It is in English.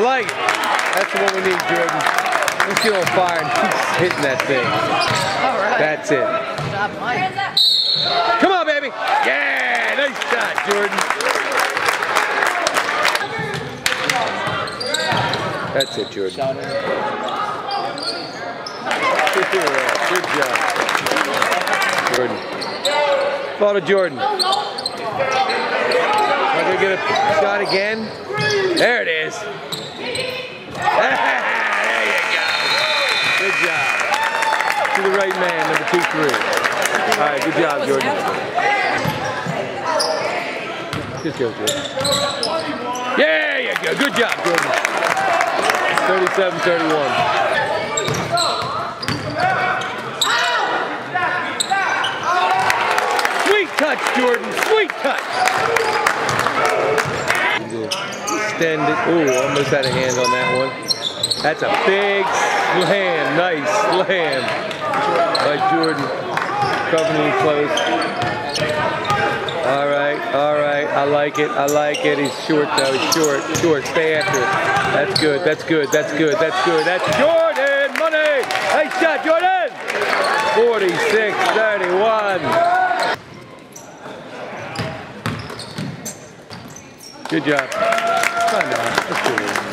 like it. That's what we need, Jordan. Let's get on fire and keep hitting that thing. All right. That's it. Good job, Mike. Come on, baby. Yeah, nice shot, Jordan. That's it, Jordan. Good job. Jordan. Ball to Jordan. Am I going to get a shot again? There it is. There you go. Good job. To the right man, number 2-3. All right, good job, Jordan. Just go, Jordan. There you go. Good job, Jordan. 37-31. Sweet touch, Jordan. Sweet touch. Extend it. Ooh, almost had a hand on that one. That's a big slam. Nice slam by Jordan. Covering it close. All right. I like it. He's short though. He's short. Stay after it. That's good. That's Jordan. Money. Nice shot, Jordan. 46-31. Good job. Let's do it.